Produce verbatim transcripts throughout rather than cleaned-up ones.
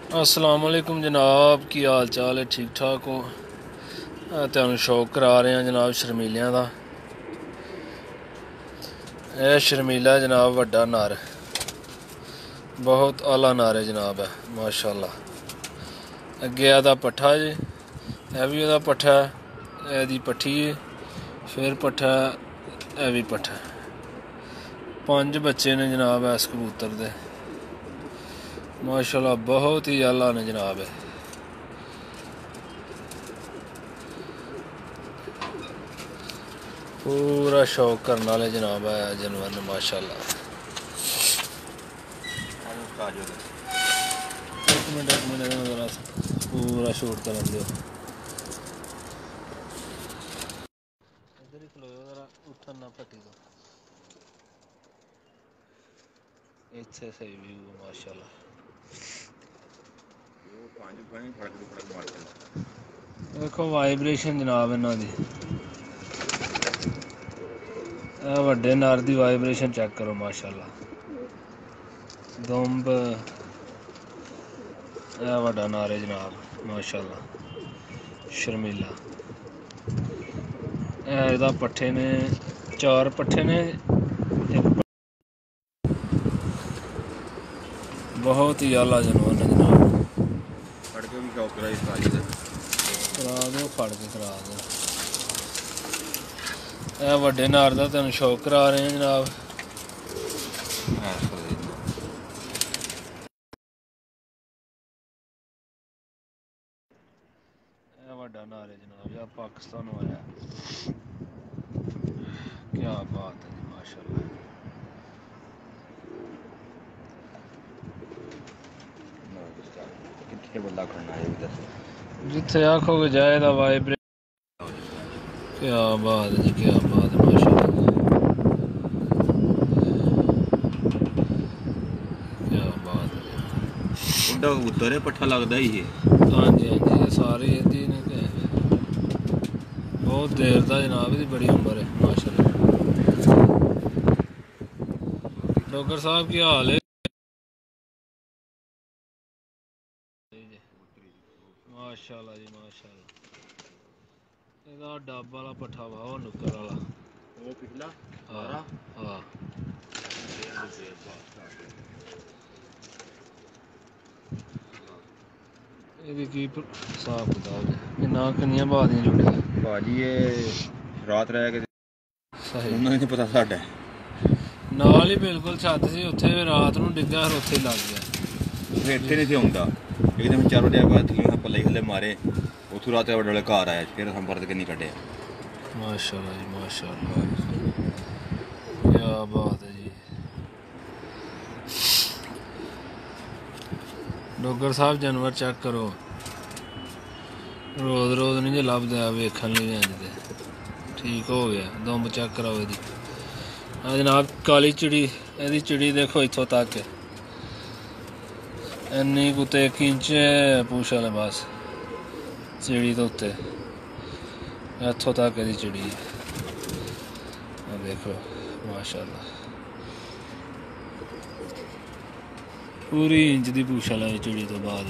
अस्सलाम वालेकुम जनाब, की हाल चाल है? ठीक ठाक हो? तुहानू शौक करा रहे हैं जनाब शर्मीलियां दा। यह शर्मीला जनाब वड्डा नर, बहुत आला नर है जनाब है, माशाअल्लाह। अगे एदा पट्ठा जी, यह भी ओहदा पट्ठा है, एदी पट्ठी है, फिर पट्ठा, यह भी पट्ठा। पांच बच्चे ने जनाब है इस कबूतर दे, माशाअल्लाह बहुत ही आला ने जनाब है। पूरा शौक करने वाले जनाब है जानवर ने, माशाअल्लाह। एक मिनट एक मिनट जरा पूरा शूट कर दो। इधर ही खलो जरा, उठन ना पट्टी तो इत्थे सही व्यू माशाअल्लाह। देखो वाइब्रेशन जनाब इन्हां दी, वड्डे नर दी वाइब्रेशन चेक करो माशाअल्लाह। दुम्ब यह वड्डा नर है जनाब माशाअल्लाह, शर्मीला। एहदा पट्ठे ने, चार पट्ठे ने, बहुत ही आला जानवर ने जनाब। फड़ के भी शौक करा करा दो, फड़ के करा दो। यह वड्डे नर दा तुहानू शौक करा रहे हैं जनाब। वड्डा नर है जनाब, यह पाकिस्तान आया। क्या बात है जी माशाअल्लाह। कितने बंदा करना है इधर से जिथे आखोगे जाएगा वाइब्रेट। क्या बात है जी, क्या बात है माशाअल्लाह, क्या बात है। बुड्ढा कबूतर है, पट्ठा लगता ही है। हाँ जी हाँ जी, सारे इदी ने ते बहुत देर दा जनाब, इसदी बड़ी उम्र है माशाअल्लाह। डॉक्टर साहब की हाल है? माशाअल्लाह जी माशाअल्लाह। ਇਹਦਾ ਡੱਬ वाला पट्ठा वा, वो नुक्कर वाला, वो पिछला हाँ हाँ। ਇਹਦੀ ਕੀ ਹਿਸਾਬ ਕਿਤਾਬ ਹੈ? ਕਿੰਨਾ ਕਿੰਨੀਆਂ ਬਾਹ ਦੀਆਂ ਜੋੜੀਆਂ? भाजी ये रात रह के ਸਹੀ उन्होंने नहीं पता साढ़े ਨਾਲ ਹੀ ਬਿਲਕੁਲ ਛੱਤ ਸੀ, ਉੱਥੇ ਰਾਤ ਨੂੰ ਡਿੱਗਾ, ਫਿਰ ਉੱਥੇ ਲੱਗ ਗਿਆ। फिर इतने नहीं थे आंदा एकदम चार बजे बाद थल्ले पल्ले थल्ले मारे उथों रात बड़े बड़े घर आया, फिर हम परत के नहीं कटे। माशाअल्लाह जी माशाअल्लाह, क्या बात है जी। डॉक्टर साहब जानवर चेक करो, रोज रोज नहीं जो लभदा वेखन लई जांदे। ठीक हो गया, दुम्ब चेक कराओ ਇਹਦੀ। आ जनाब काली चिड़ी, ਇਹਦੀ चिड़ी देखो इत्थों तक इन्नी कुते एक इंच पूछ वाले बस चिड़ी तो उत्ते इत्थों तक ਇਹਦੀ चिड़ी है। देखो माशाअल्लाह, पूरी इंच की पूछ वाली चिड़ी तो बाद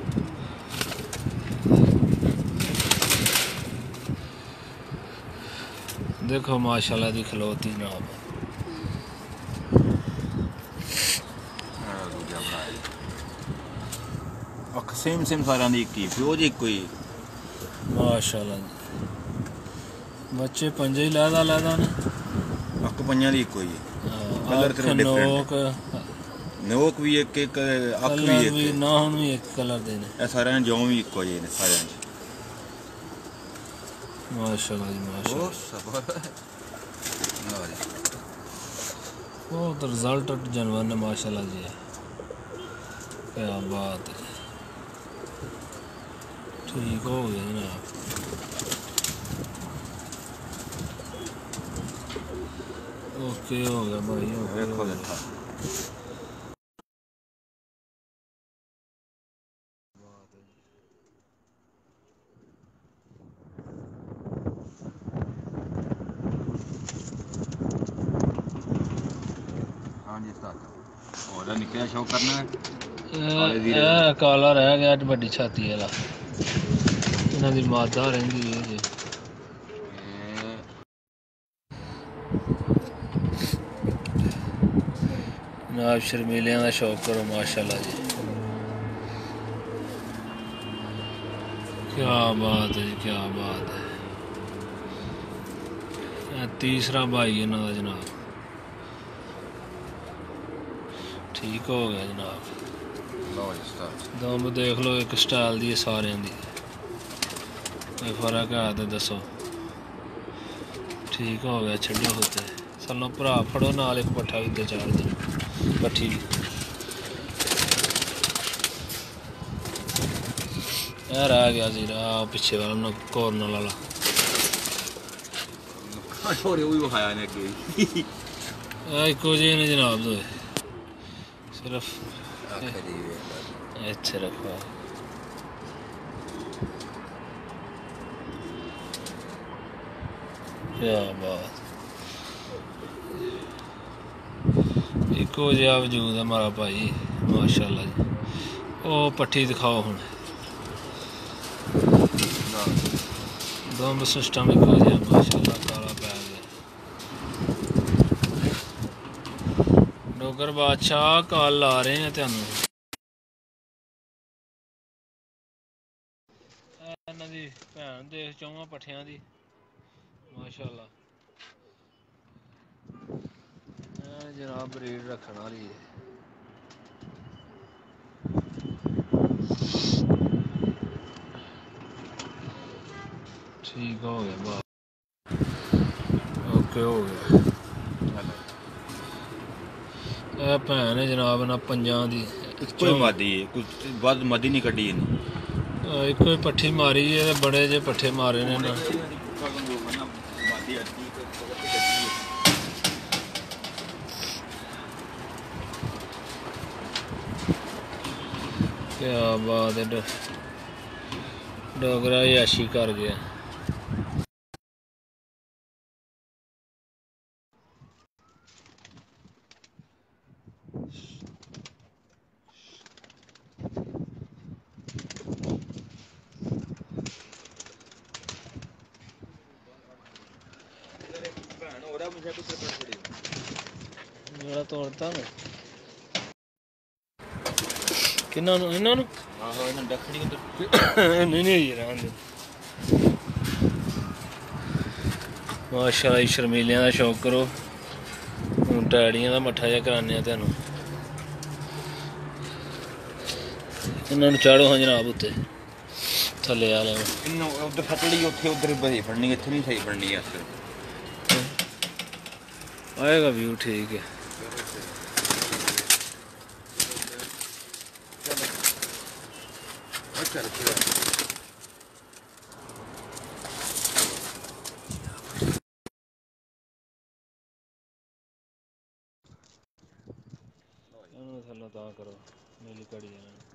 देखो माशाअल्लाह दी खलोती जनाब। सेम सेम सारा दी एक ही प्यो जी कोई माशाअल्लाह जी। बच्चे पंजे ही लैदा लैदा ने, अक्क पंजा दी कोई कलर तेरे नोक नोक भी एक एक अक्क भी कलर एक भी नाहन भी एक कलर दे ने, ए सारे जो भी इको जे ने सारे माशाअल्लाह जी माशाअल्लाह। बहुत रिजल्ट जानवर ने माशाअल्लाह जी, क्या बात है। ठीक हो गया जनाब, ओके हो गया भाई, ओके हो गया। हाँ जी उस्ताद, और निकल शौक करना है। ਇਹ ਕਾਲਾ ਰਹਿ ਗਿਆ, ਵੱਡੀ ਛਾਤੀ ਵਾਲਾ ਇਹਨਾਂ ਦੀ ਮਾਦਾ ਰਹਿੰਦੀ ਹੈ ਜੀ। ਜਨਾਬ ਸ਼ਰਮੀਲਿਆਂ ਦਾ ਸ਼ੌਕ ਕਰੋ ਮਾਸ਼ਾਅੱਲਾ ਜੀ। क्या बात है जी, क्या बात है। तीसरा भाई इन्हों का जनाब ठीक हो गया जनाब। दम देख लो एक स्टाइल दी सारे दी, कोई फर्क है तो दसो। ठीक हो गया, छड्डो होते सानों भरा फड़ो नाल एक पट्ठा भी दे चार दिन पट्ठी भी यार आ गया जी पिछे वाला कॉर्नर वाला इको जी ने जनाब दो सिर्फ इत्थे रखो। क्या बात, इको जिहा वजूद है हमारा भाई माशाअल्लाह जी। ओ पट्ठी दिखाओ हुण, दम सिस्टम एक हो जाए माशाअल्लाह। काला पै गया डोगर बादशाह, कॉल ला रहे हैं तुहानू। इन्हां दी भैन देख चौवां पट्ठियां दी माशाअल्लाह। जनाब ब्रीड रखने वाली है। ठीक हो गया बात, ओके हो गया। यह भैन है जनाब ना पंजा दी, कोई मादी है, कुछ बाद मादी नहीं कड्डी इन्हें। एक कोई पट्ठी मारी है, बड़े जे पट्ठे मारे ने ना। क्या बात है, डोगरा याशी कर गया। मेरा तोड़ता मैं किन्ना इन्हां नूं आहो इन्हां डखड़ी उधर नहीं नहीं रहन दे माशाअल्लाह। शर्मीलियां दा शौक करो, हुण टैड़ियां दा मट्ठा जिहा कराने आ तुहानूं। इन्हां नूं चाढ़ो हां जनाब उत्ते थल्ले आले इन्हां उधर फटड़ी उत्थे उधर बड़ी फड़नी, इत्थे नहीं सही फड़नी है। आएगा व्यू ठीक है। थल्लों तां करो नीली घड़ी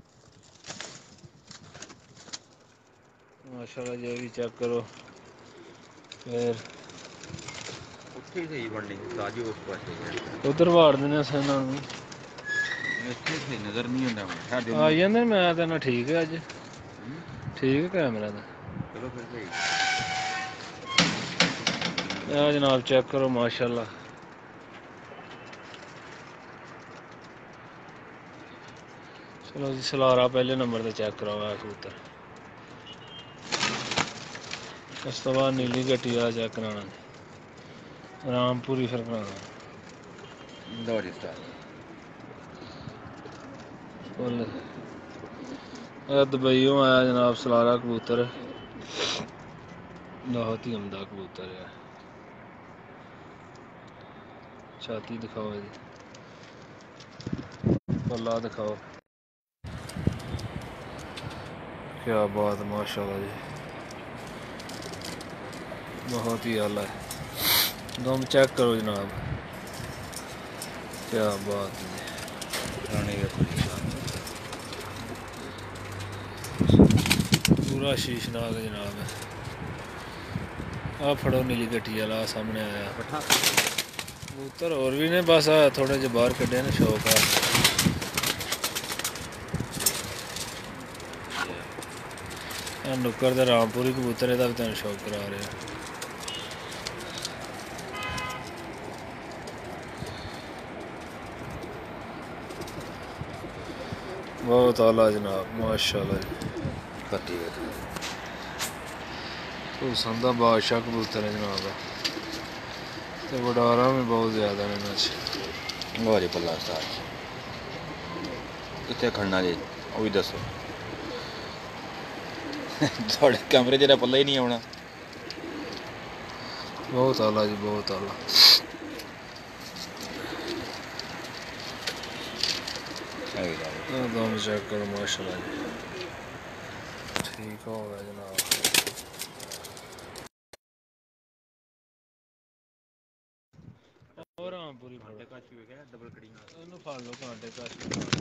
माशाअल्लाह जी, भी चेक करो। फिर उत्थे सही बननी ताजी उस पासे उधर वाड़ देने अस इन्हां नूं, इत्थे सही नजर नहीं आंदा। आई जांदे मैं ते ना ठीक है अज ठीक है कैमरा दा। चलो फिर सही आ जनाब चेक करो माशाअल्लाह। चलो जी सलारा पहले नंबर ते चेक कराओ कबूतर, उस तो बाद नीली गट्टी वाला चेक कराना, रामपुरी फिर कराना। दुबईयों आया जनाब सलारा कबूतर, बहुत ही उम्दा कबूतर है। छाती दिखाओ जी, पल्ला दिखाओ। क्या बात माशाअल्लाह जी, बहुत ही आला है। दम चेक करो जनाब, क्या बात है। पूरा शीशनाग जनाब है। आ फड़ो नीली गट्टी वाला सामने आया कबूतर, और भी ने बस थोड़े जे बाहर कड्ढे ने शौक आ। नुक्कर ते रामपुरी कबूतर दा भी तेन शौक करा रहे हैं। बहुत आला जनाब माशाल्लाह जी। पति तो संदा बादशाह कबूतर है जनाब। तो वडारा भी बहुत ज़्यादा है इन्हां च। वाह पल्ला साज कितने खड़ना जी वो भी दसो थोड़े कमरे जरा पल्ला ही नहीं आना। बहुत आला जी बहुत आला। दम चेक करो माशाल्लाह जी ठीक हो गया जनाब। और रामपुरी कांटे कश भी है डबल कड़ियां इन्हू फड़ लो कांटे कश।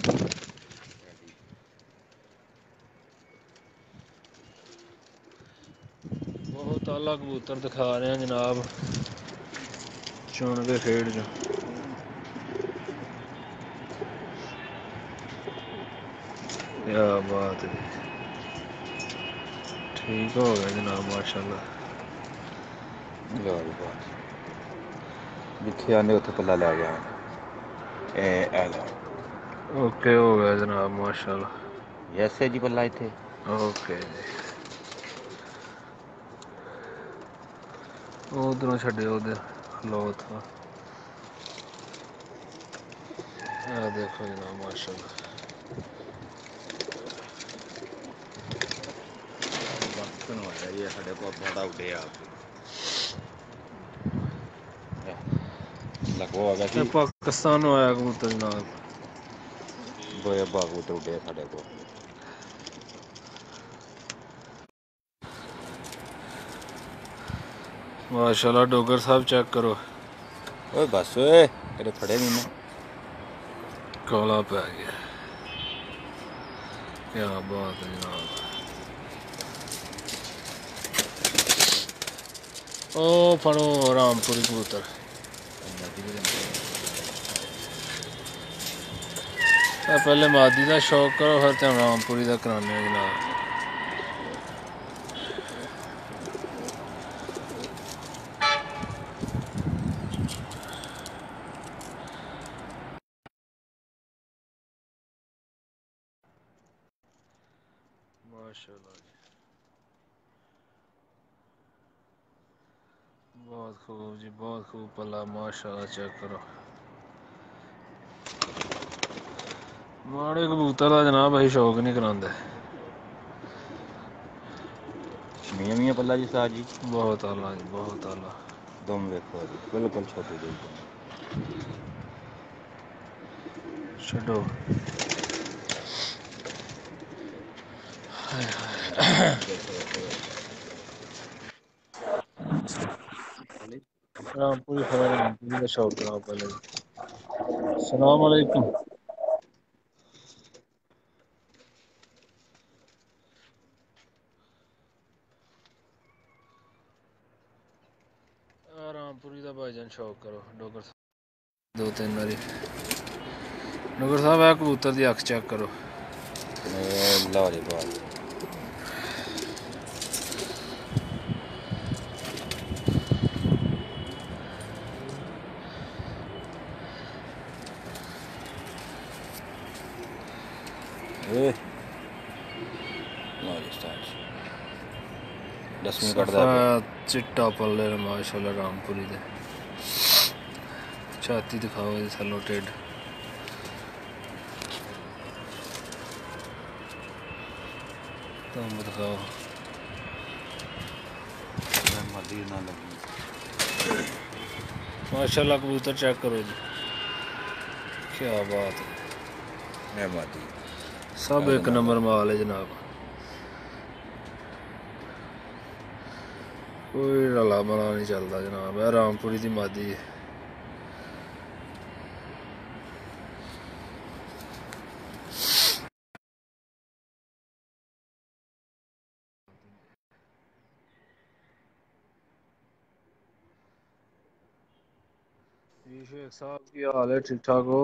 बहुत आला कबूतर दिखा रहे हैं जनाब चुन के खेड़ जो। क्या बात है ठीक हो गया जनाब माशाल्लाह। जिथे आने उथे पल्ला लै गया ए ओके हो गया जनाब माशाल्लाह। यस है जी पल्ला इथे ओके जी उधरों छड्डियो उधर खलो था। देखो जनाब माशाल्लाह ये साढ़े को बड़ा उड़े आप लगो आ गया पाकिस्तान आया कबूतर जनाब। बोया कबूतर उड़े साढ़े को माशाल्लाह डोगर साहब चेक करो। ओए बस ओए तेरे फड़े नहीं ना काला पै गया। क्या बात है जनाब। ओ फड़ो रामपुरी कबूतर। पहले मादी का शौक करो फिर तुम रामपुरी का कराने जनाब। माशाल्लाह बहुत खूब जी बहुत खूब पल्ला माशाल्लाह चेक करो। माड़े कबूतर का जनाब अभी शौक नहीं कराते। मियां मियां पल्ला जी साहब जी बहुत आला जी बहुत आला। दम देखो जी बिल्कुल छोटी जी छो रामपुरी खड़ा रामपुरी का शौक कराओ पहले। सलाम अलैकुम। रामपुरी का भाईजान शौक करो डोगर दो तीन बारी। डोगर साहब है कबूतर की अख चेक करो। लो जी बात दसवीं कटदा चिट्टा पल्ले माशाल्लाह रामपुरी दे। छाती दिखाओ थलो टेड। तुम दिखाओ माशाल्लाह कबूतर चेक करो जी। क्या बात है सब एक नंबर माल है जनाब। कोई रला मला नहीं चलता जनाब। है रामपुरी की मादी है। शेख साहब की हाल है ठीक ठाक हो।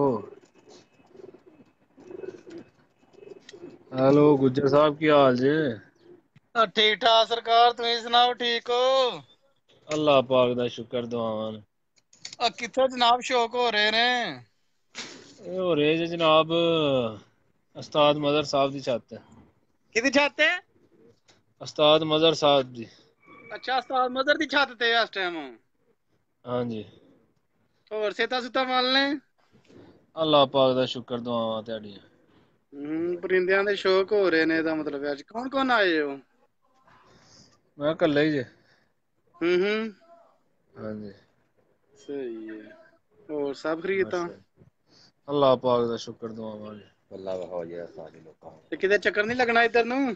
हेलो गुज्जर साहब की हाल जे। ਆ ਠੀਕ ਠਾਕ ਸਰਕਾਰ, ਤੁਸੀਂ ਸੁਣਾਓ ਠੀਕ ਹੋ? ਅੱਲਾਹ ਪਾਕ ਦਾ ਸ਼ੁਕਰ ਦੁਆਵਾਂ ਨੇ। ਆ ਕਿੱਥੇ ਜਨਾਬ ਸ਼ੌਕ ਹੋ ਰਹੇ ਨੇ? ਇਹ ਹੋ ਰਹੇ ਜੇ ਜਨਾਬ ਉਸਤਾਦ ਮਦਰ ਸਾਹਿਬ ਦੀ ਛੱਤ। ਕਿਹਦੀ ਛੱਤ ਤੇ? ਉਸਤਾਦ ਮਦਰ ਸਾਹਿਬ ਦੀ। ਅੱਛਾ, ਉਸਤਾਦ ਮਦਰ ਦੀ ਛੱਤ ਤੇ ਇਸ ਟਾਈਮ। ਹਾਂਜੀ। ਹੋਰ ਸੇਤਾ ਸੁਤਾ ਮਲ ਨੇ? ਅੱਲਾਹ ਪਾਕ ਦਾ ਸ਼ੁਕਰ ਦੁਆਵਾਂ ਤੁਹਾਡੀਆਂ। ਹੂੰ, ਪਰਿੰਦਿਆਂ ਦੇ ਸ਼ੌਕ ਹੋ ਰਹੇ ਨੇ ਇਹਦਾ ਮਤਲਬ ਅੱਜ ਕੌਣ ਕੌਣ ਆਏ ਹੋ? ਮੈਂ ਕੱਲਾ ਹੀ ਜੇ। ਹੂੰ ਹੂੰ। ਹਾਂਜੀ। ਸਹੀ ਹੈ, ਹੋਰ ਸਭ ਖਰੀਦ ਤਾਂ? ਅੱਛਾ ਅੱਲਾਹ ਪਾਕ ਦਾ ਸ਼ੁਕਰ ਦੁਆਵਾਂ ਜੀ। ਅੱਲਾ ਵਖਾਓ ਜਿਹਾ ਸਾਰੇ ਲੋਕਾਂ ਨੂੰ। ਤੇ ਕਿਤੇ ਚੱਕਰ ਨੀ ਲੱਗਣਾ ਇੱਧਰ ਨੂੰ?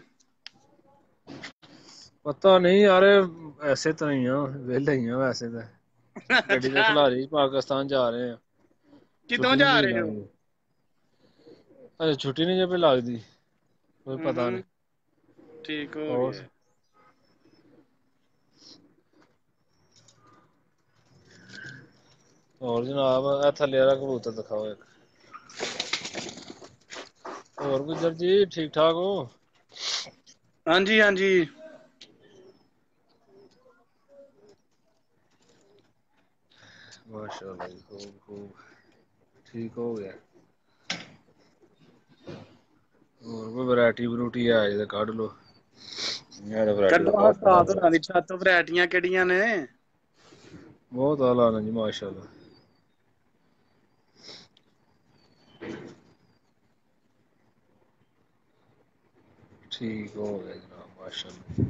ਪਤਾ ਨਹੀਂ ਯਾਰ, ਐਸੇ ਤਾਂ ਹੀ ਆ ਵਿਹਲੇ ਹੀ ਆ ਵੈਸੇ ਤਾਂ। ਗੱਡੀ ਤੇ ਅੱਛਾ, ਖਿਲਾਰੀ ਪਾਕਿਸਤਾਨ ਜਾ ਰਹੇ ਆ। ਕਿੱਦੋਂ ਛੁੱਟੀ ਨੀ ਜਾ ਪਈ ਰਹੇ ਹੋ? ਲੱਗਦੀ। ਹਜੇ ਛੁੱਟੀ ਨੀ ਜੇ ਪਈ ਲੱਗਦੀ, ਕੋਈ ਹੂੰ ਪਤਾ ਨੀ। ਹੂੰ, ਠੀਕ ਹੋ ਹੋਰ ਗਿਆ। ਹੋਰ ਜਨਾਬ ਇਹ ਥੱਲੇ ਵਾਲਾ ਕਬੂਤਰ ਦਿਖਾਓ ਇੱਕ। ਹੋਰ ਗੁੱਜਰ ਜੀ ਠੀਕ ਠਾਕ ਹੋ? ਹਾਂਜੀ ਹਾਂਜੀ। ਮਾਸ਼ਾਅੱਲਾ ਜੀ, ਖੂਬ ਖੂਬ ਠੀਕ ਹੋ ਗਿਆ। ਹੋਰ ਕੋਈ ਵਰਾਇਟੀ ਵਰੂਟੀ ਹੈ ਜੇ ਤਾਂ ਕੱਢ ਲੋ। ਇਹ ਤਾਂ ਵੈਰਾਈਟੀ ਕੱਢੋ ਬਹੁਤ ਉਸਤਾਦ ਹੋਰਾਂ ਦੀ ਛੱਤ ਤੋਂ ਵਰੈਟੀਆਂ ਕਿਹੜੀਆਂ ਨੇ? ਬਹੁਤ ਆਲਾ ਨੇ ਜੀ ਮਾਸ਼ਾਅੱਲਾ। ਠੀਕ ਹੋ ਗਿਆ ਜਨਾਬ ਮਾਸ਼ਾਅੱਲਾ।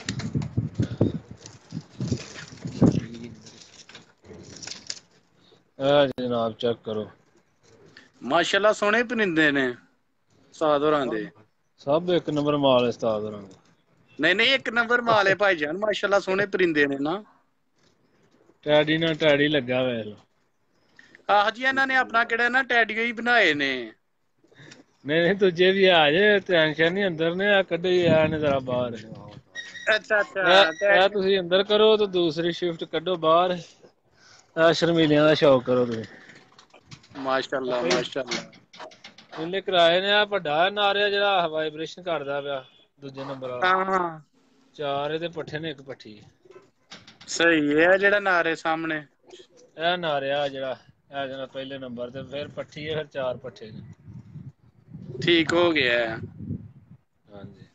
ਇਹ ਜਨਾਬ ਚੈੱਕ ਕਰੋ। ਮਾਸ਼ਾਅੱਲਾ ਸੋਹਣੇ ਪਰਿੰਦੇ ਨੇ ਉਸਤਾਦ ਹੋਰਾਂ ਦੇ। ਸਭ ਇੱਕ ਨੰਬਰ ਮਾਲ ਹੈ ਉਸਤਾਦ ਹੋਰਾਂ ਦਾ। ਨਹੀਂ ਨਹੀਂ, ਇੱਕ ਨੰਬਰ ਮਾਲ ਹੈ ਭਾਈਜਾਨ, ਮਾਸ਼ਾਅੱਲਾ ਸੋਹਣੇ ਪਰਿੰਦੇ ਨੇ ਨਾ। ਟੈਡੀ ਨਾਲ ਟੈਡੀ ਲੱਗਾ ਵੇਖ ਲੋ। ਆਹੋ ਜੀ, ਇਹਨਾਂ ਨੇ ਆਪਣਾ ਕਿਹੜਾ ਨਾ ਟੈਡੀਓ ਹੀ ਬਣਾਏ ਨੇ। ਨਹੀਂ ਨਹੀਂ, ਦੂਜੇ ਵੀ ਆ ਜੇ ਟੈਨਸ਼ਨ ਨੀ, ਅੰਦਰ ਨੇ ਆ ਕੱਢੋ ਆ ਨੇ ਜ਼ਰਾ ਬਾਹਰ। ਅੱਛਾ ਇਹ ਅੱਛਾ ਇਹ ਟੈਡੀਓ। ਤੁਸੀਂ ਅੰਦਰ ਕਰੋ ਤੇ ਦੂਸਰੀ ਸ਼ਿਫਟ ਕੱਢੋ ਬਾਹਰ। ਆਹ ਸ਼ਰਮੀਲਿਆਂ ਦਾ ਸ਼ੌਕ ਕਰੋ ਤੁਸੀਂ। ਮਾਸ਼ਾਅੱਲਾ ਮਾਸ਼ਾਅੱਲਾ। ਇਹਨੇ ਕਿਰਾਏ ਨੇ ਆ ਵੱਡਾ ਨਾਰਿਆ ਜਿਹੜਾ ਵਾਈਬ੍ਰੇਸ਼ਨ ਕਰਦਾ ਪਿਆ। ਦੂਜੇ ਨੰਬਰ ਵਾਲਾ, ਹਾਂ ਹਾਂ, ਚਾਰ ਇਹਦੇ ਪੱਠੇ ਨੇ ਇੱਕ ਪੱਠੀ। ਸਹੀ ਹੈ ਜਿਹੜਾ ਨਾਅਰੇ ਸਾਹਮਣੇ। ਇਹ ਨਾਰਿਆ ਜਿਹੜਾ ਇਹ ਜਿਹੜਾ ਪਹਿਲੇ ਨੰਬਰ ਤੇ ਫੇਰ ਪੱਠੀ ਹੈ, ਫਿਰ ਚਾਰ ਪੱਠੇ ਨੇ। ਠੀਕ ਹੋ ਗਿਆ। ਹਾਂਜੀ।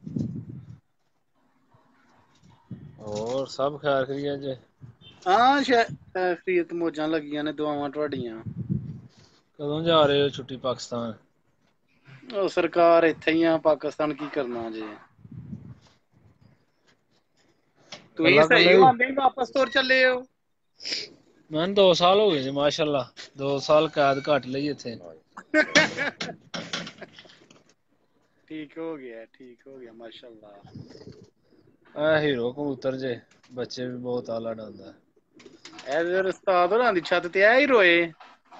ਹੋਰ ਸਭ ਖੈਰ ਖਰੀਅਤ ਜੇ? ਹਾਂ ਸ਼ਾਇਦ ਖੈਰੀਅਤ ਮੌਜਾਂ ਲੱਗੀਆਂ ਨੇ, ਦੁਆਵਾਂ ਤੁਹਾਡੀਆਂ। ਕਦੋਂ ਜਾ ਰਹੇ ਹੋ ਛੁੱਟੀ ਪਾਕਿਸਤਾਨ? ਉਹ ਸਰਕਾਰ ਇੱਥੇ ਹੀ ਆ, ਪਾਕਿਸਤਾਨ ਕੀ ਕਰਨਾ ਜੇ। ਤੁਸੀਂ ਕੱਲਾ ਕੱਲਾ ਸਹੀ ਹੋ, ਹੀ ਆਉਂਦੇ ਹੀ ਵਾਪਸ ਤੁਰ ਚੱਲੇ ਹੋ। ਮੈਨੂੰ ਦੋ ਸਾਲ ਹੋ ਗਏ ਜੀ ਮਾਸ਼ਾਅੱਲਾ, ਦੋ ਸਾਲ ਕੈਦ ਘੱਟ ਲਈ ਇੱਥੇ। ਠੀਕ ਹੋ ਗਿਆ ਠੀਕ ਹੋ ਗਿਆ ਮਾਸ਼ਾਅੱਲਾ। ਇਹ ਹੀਰੋ ਕਬੂਤਰ ਜੇ, ਬੱਚੇ ਵੀ ਬਹੁਤ ਆਲਾ ਉਡਾਉਂਦਾ। ਇਹ ਉਸਤਾਦ ਹੋਰਾਂ ਦੀ ਛੱਤ ਤੇ ਇਹ ਹੀਰੋ ਏ?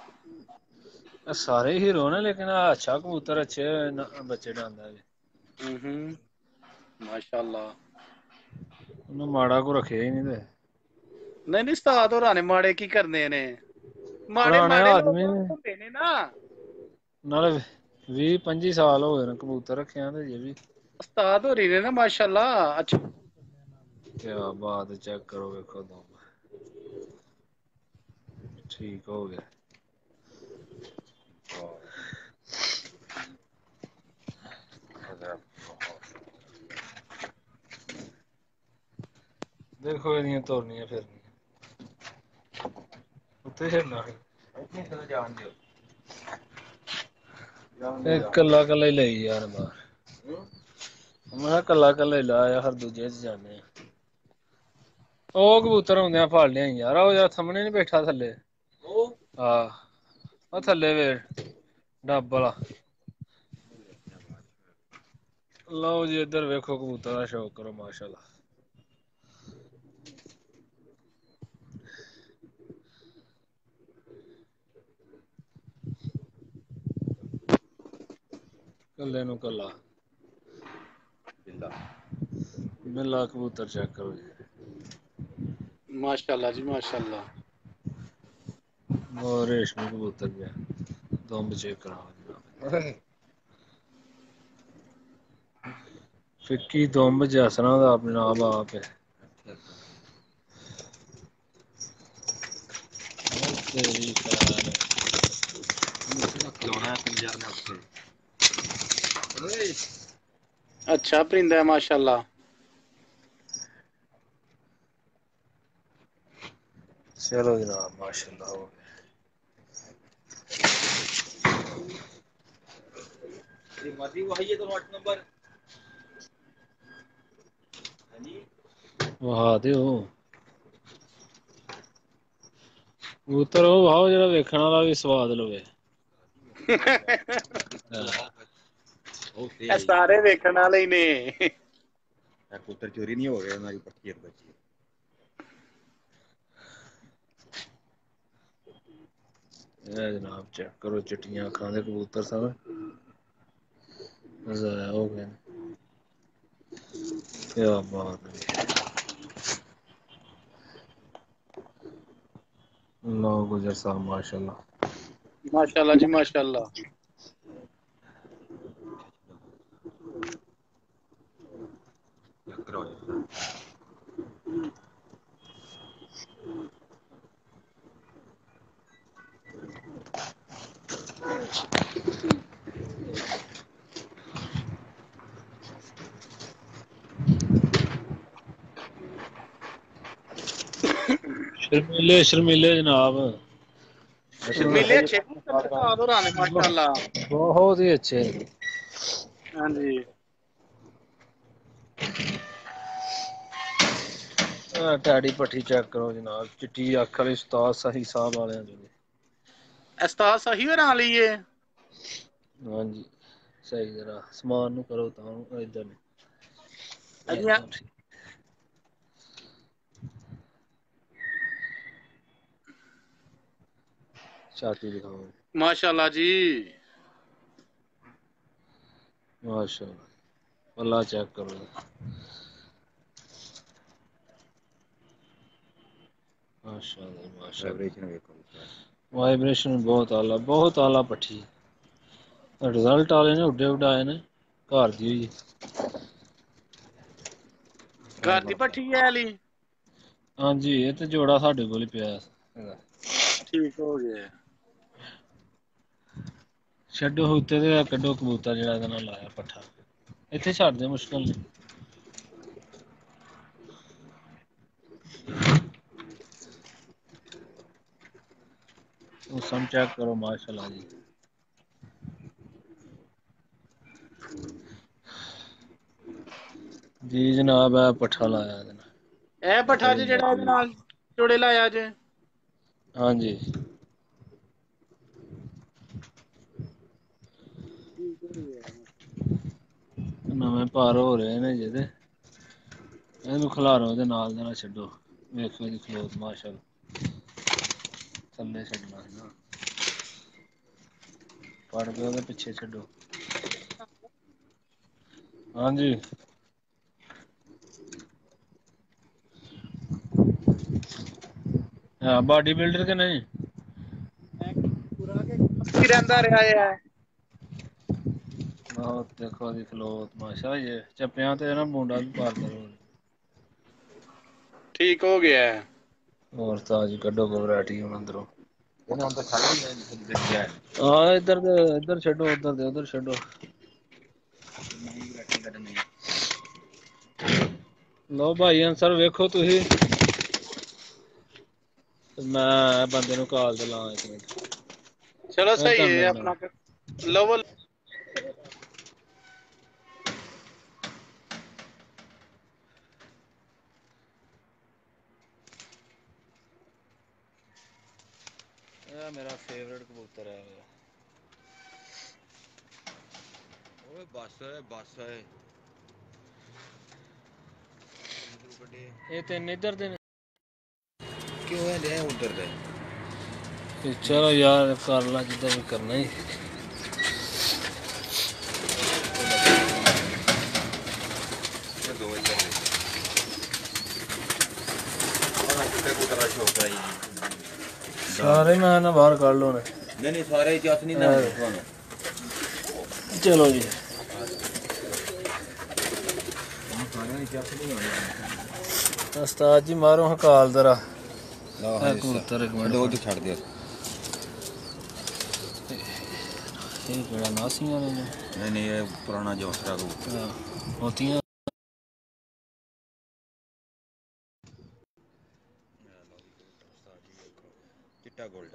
ਸਾਰੇ ਹੀਰੋ ਨੇ ਲੇਕਿਨ ਅੱਛਾ ਕਬੂਤਰ ਅੱਛੇ ਬੱਚੇ ਉਡਾਉਂਦਾ। ਹੂੰ ਹੂੰ, ਮਾਸ਼ਾਅੱਲਾ। ਉਹਨੂੰ ਮਾੜਾ ਕੋ ਰੱਖਿਆ ਹੀ ਨੀ ਤੇ। ਨਹੀਂ ਨਹੀਂ, ਉਸਤਾਦ ਹੋਰਾਂ ਨੇ ਮਾੜੇ ਕੀ ਕਰਨੇ ਨੇ, ਮਾੜੇ ਪੁਰਾਣੇ ਮਾੜੇ ਲੋਕ ਆਦਮੀ ਹੁੰਦੇ ਨੇ ਨਾ। ਨਾਲੇ ਵੀਹ ਪੰਜੀ ਸਾਲ ਹੋ ਗਏ ਨੇ ਕਬੂਤਰ ਰੱਖਿਆ ਤੇ ਅਜੇ ਵੀ। ਉਸਤਾਦ ਹੋਰੀ ਨੇ ਨਾ ਮਾਸ਼ਾਅੱਲਾ ਅੱਛਾ। ਕਿਆ ਬਾਤ, ਚੈੱਕ ਕਰੋ ਵੇਖੋ ਤਾਂ। ਠੀਕ ਹੋ ਗਿਆ। ਦੇਖੋ ਇਹਦੀਆਂ ਤੋਰਨੀਆਂ ਫਿਰਨੀਆਂ। ਉੱਥੇ ਖੇਡਣਾ ਫਿਰ ਜਾਣ ਦਿਓ। ਇਹ ਕੱਲਾ ਕੱਲਾ ਹੀ ਲਈ ਯਾਰ ਬਾਹਰ। ਮੈਂ ਕਿਹਾ ਕੱਲਾ ਕੱਲਾ ਹੀ ਲਾ ਆ, ਫਿਰ ਦੂਜੇ ਚ ਜਾਂਦੇ ਆ। ਉਹ ਕਬੂਤਰ ਆਉਂਦਿਆਂ ਫੜ ਲਿਆਈ ਯਾਰ, ਉਹ ਯਾਰ ਸਾਹਮਣੇ ਨੀ ਬੈਠਾ ਥੱਲੇ। ਆਹ ਉਹ ਥੱਲੇ ਵੇਖ ਡੱਬ ਵਾਲਾ। ਲਓ ਜੀ ਇੱਧਰ ਵੇਖੋ ਕਬੂਤਰਾਂ ਦਾ ਸ਼ੌਕ ਕਰੋ ਮਾਸ਼ਾਅੱਲਾ। ਕੱਲੇ ਨੂੰ ਕੱਲਾ। ਬਿੱਲਾ ਕਬੂਤਰ ਚੈੱਕ ਕਰੋ ਜੀ। ਮਾਸ਼ਾਅੱਲਾ ਜੀ ਮਾਸ਼ਾਅੱਲਾ। ਉਹ ਰੇਸ਼ਮੀ ਕਬੂਤਰ ਜਿਹਾ ਦੁੰਬ ਚੈੱਕ ਕਰਾਓ। ਫਿੱਕੀ ਦੁੰਬ ਜਸਨਾ ਦਾ ਆਪਣਾ ਆਪ ਆਪ ਹੈ ਤੇਰੀ ਖੈਰ ਖਿਲਾਉਣਾ ਪੰਜਾਹ ਨੇ ਉੱਥੇ ਓਏ अच्छा परिंदा है माशाल्लाह। चलो जनाब माशाल्लाह हो ये मर्जी वही है तो आठ नंबर हाँ जी वहा दे हो कबूतर ਉਹ ਵਾਓ ਜਿਹੜਾ ਵੇਖਣ ਵਾਲਾ ਵੀ ਸਵਾਦ ਲਵੇ ਇਹ ਸਾਰੇ ਵੇਖਣ ਵਾਲੇ ਹੀ ਨੇ। कबूतर चोरी नहीं हो गया हमारी पक्की बची ਇਹ ਜਨਾਬ ਚੈੱਕ ਕਰੋ ਚਿੱਟੀਆਂ ਅੱਖਾਂ ਦੇ ਕਬੂਤਰ ਸਭ ਜ਼ਾਇਆ ਹੋ ਗਏ ਕੀ ਬਾਤ ਹੈ लो गुजर साहब माशाल्लाह माशाल्लाह जी माशाल्लाह। शर्मीले शर्मीले जनाब शर्मीले अच्छे हो रहा है माशाल्लाह बहुत ही अच्छे हाँ जी टैडी पट्टी चेक करो जनाब चिट्टी अख वाली उस्ताद सही साहब वाले उस्ताद सही हो रहा लिए हाँ जी सही जरा समान नु करो ता इधर छाती दिखाओ माशाल्लाह जी माशाल्लाह अल्लाह चेक करो माशाल्लाह माशाल्लाह वाइब्रेशन बहुत आला बहुत आला पट्टी रिजल्ट आले ने उड्डे उड़ाए ने घर दी हुई घर दी पट्टी है अली हाँ जी ये तो जोड़ा साडे कोल ही पिया ठीक हो गया ਛੱਡੋ ਉੱਤੇ ਤੇ ਕੱਢੋ ਕਬੂਤਰ ਜਿਹੜਾ ਇਹਦੇ ਨਾਲ ਲਾਇਆ ਪੱਠਾ ਇੱਥੇ ਛੱਡ ਦੇ ਮੁਸ਼ਕਲ ਨਹੀਂ ਉਹ ਸਮ ਚੈੱਕ ਕਰੋ ਮਾਸ਼ਾਅੱਲਾ ਜੀ ਜੀ ਜਨਾਬ ਹੈ ਪੱਠਾ ਲਾਇਆ ਇਹਦੇ ਨਾਲ ਇਹ ਪੱਠਾ ਜਿਹੜਾ ਇਹਦੇ ਨਾਲ ਜੋੜੇ ਲਾਇਆ ਜੇ हाँ जी ਨਵੇਂ ਪਾਰ ਹੋ ਰਹੇ ਨੇ ਜਿਹਦੇ ਇਹਨੂੰ ਖਿਲਾਰੋ ਉਹਦੇ ਨਾਲ ਦੇ ਨਾਲ ਛੱਡੋ ਵੇਖੋ ਜੀ ਖਲੋਤ ਮਾਸ਼ਾਅੱਲਾ ਥੱਲੇ ਛੱਡਣਾ ਹੈ ਨਾ ਪੜ ਕੇ ਉਹਦੇ ਪਿੱਛੇ ਛੱਡੋ हाँ जी हाँ बॉडी बिल्डर के नहीं रहता रहा है देखो जी खलोत माशा ये चप्पियां ते ना मुंडा भी पार करो ठीक हो गया है और ताजी कड्डो वैरायटी हुन अंदरों हां इधर दे इधर छड्डो उधर दे उधर छड्डो लो भाई अंसर वेखो तुसी मैं बंदे नु कॉल ते ला एक मिनट चलो सही है अपना लवल मेरा फेवरेट कबूतर है ओए बस है बस है ये तीन इधर दे क्यों है ले उधर दे चलो यार कर ला जिधर भी करना ही दो इधर और कबूतर का शौक है सारे मैं ना बाहर काट लो ने नहीं नहीं सारे जस नहीं ना चलो जी ਉਸਤਾਦ ਜੀ ਮਾਰੋ ਹਕਾਲ ਜ਼ਰਾ ਲਾ ਇਹ ਕਬੂਤਰ ਇੱਕ ਮਿੰਟ ਦੋ ਤੇ ਛੱਡ ਦਿਓ ਇਹ ਕਿਹੜਾ ਨਾਸੀਆਂ ਨੇ ਜੀ? ਨਹੀਂ ਨਹੀਂ ਇਹ ਪੁਰਾਣਾ ਜੋਸਰਾ ਕਬੂਤਰ ਹਾਂ, ਹੋਤੀਆਂ ਚਿੱਟਾ ਗੋਲਡ